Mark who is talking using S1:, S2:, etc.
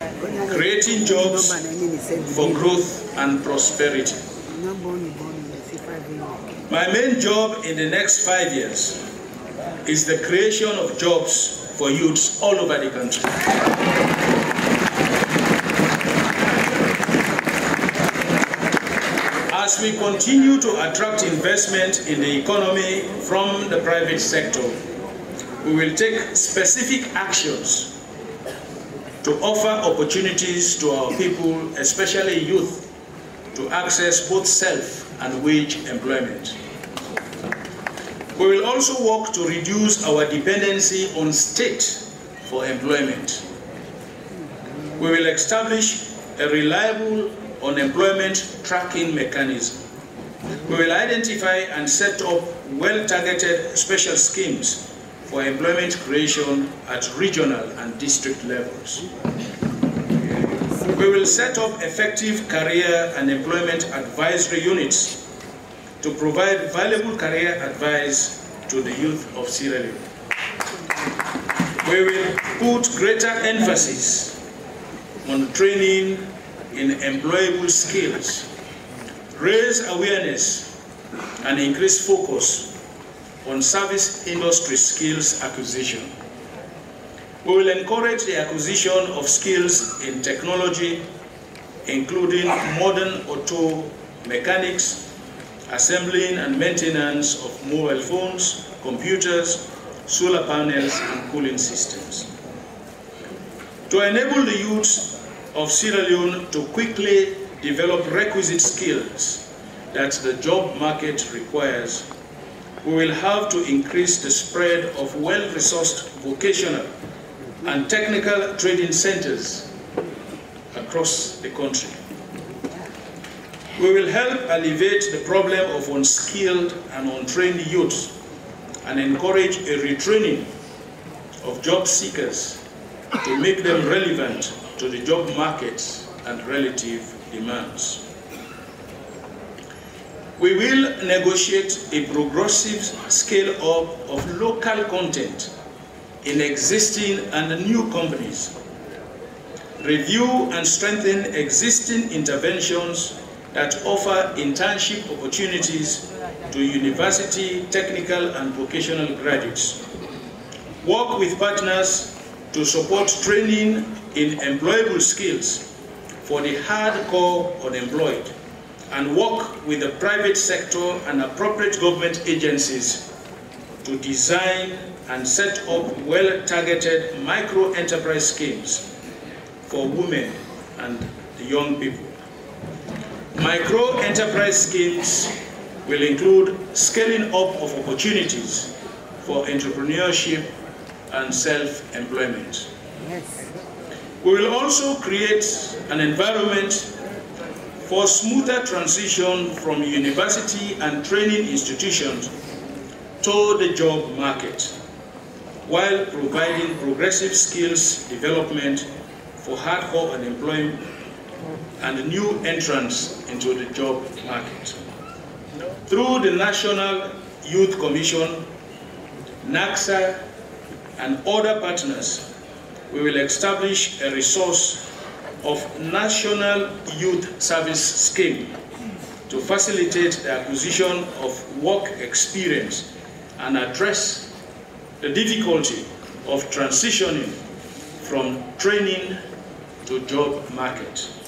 S1: creating jobs for growth and prosperity. My main job in the next 5 years is the creation of jobs for youths all over the country. As we continue to attract investment in the economy from the private sector, we will take specific actions to offer opportunities to our people, especially youth, to access both self and wage employment. We will also work to reduce our dependency on state for employment. We will establish a reliable unemployment tracking mechanism. We will identify and set up well-targeted special schemes for employment creation at regional and district levels. We will set up effective career and employment advisory units to provide valuable career advice to the youth of Sierra Leone. We will put greater emphasis on training in employable skills, raise awareness, and increase focus on service industry skills acquisition. We will encourage the acquisition of skills in technology, including modern auto mechanics, assembling and maintenance of mobile phones, computers, solar panels, and cooling systems. To enable the youths of Sierra Leone to quickly develop requisite skills that the job market requires, we will have to increase the spread of well-resourced vocational and technical training centers across the country. We will help alleviate the problem of unskilled and untrained youth and encourage a retraining of job seekers to make them relevant to the job markets and relative demands. We will negotiate a progressive scale-up of local content in existing and new companies, review and strengthen existing interventions that offer internship opportunities to university, technical, and vocational graduates, work with partners to support training in employable skills for the hardcore unemployed, and work with the private sector and appropriate government agencies to design and set up well-targeted micro-enterprise schemes for women and the young people. Micro-enterprise schemes will include scaling up of opportunities for entrepreneurship and self-employment. Yes. We will also create an environment for smoother transition from university and training institutions to the job market, while providing progressive skills development for hardcore unemployment and new entrants into the job market. Through the National Youth Commission, NACSA, and other partners, we will establish a resource of National Youth Service Scheme to facilitate the acquisition of work experience and address the difficulty of transitioning from training to job market.